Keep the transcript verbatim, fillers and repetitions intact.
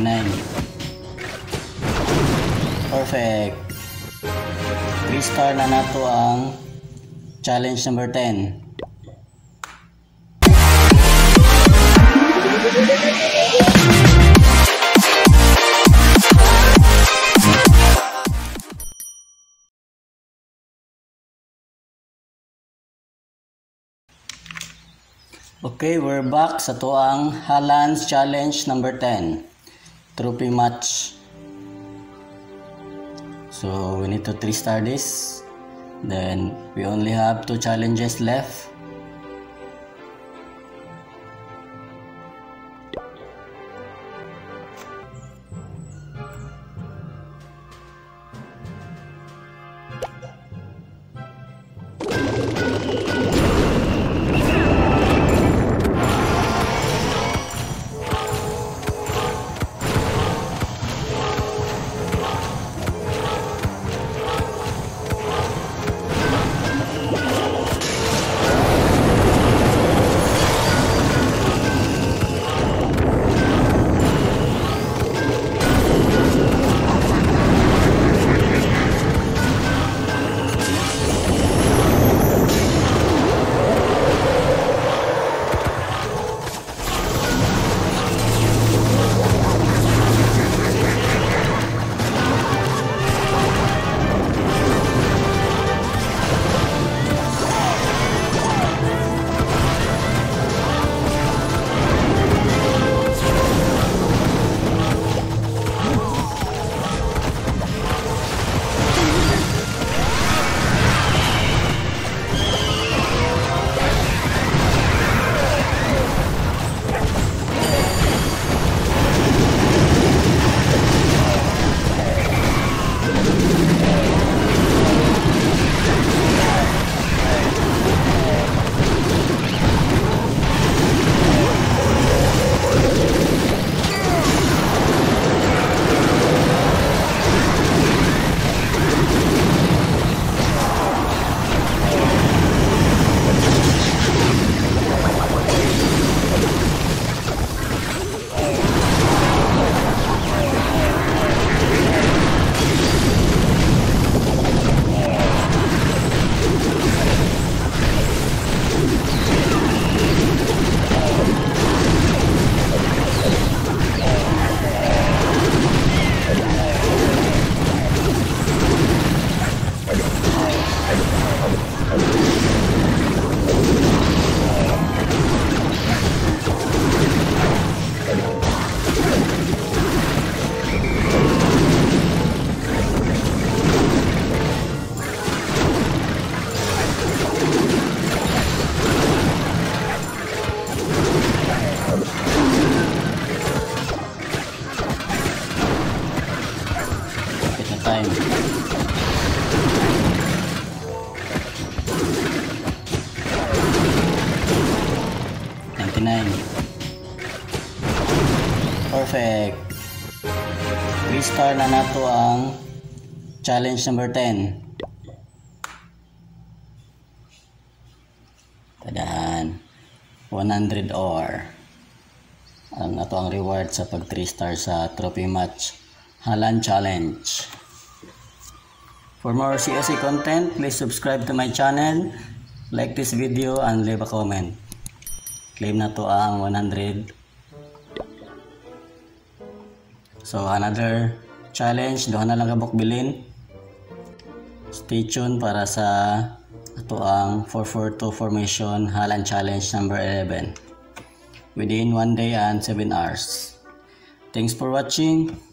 ninety-nine. Perfect. three star na nato ang challenge number ten. Okay, we're back sa tuang Haaland's challenge number ten. Trophy match. So we need to three star this. Then we only have two challenges left. Time. ninety-nine. Perfect. three star na nato ang challenge number ten. Tadaan. one hundred or ang ato ang reward sa pag three star sa trophy match Haaland challenge. For more C S A content, please subscribe to my channel, like this video, and leave a comment. Claim na to ang one hundred. So another challenge, doon na lang kabok bilin. Stay tuned para sa ito ang four four two formation Haaland challenge number eleven within one day and seven hours. Thanks for watching.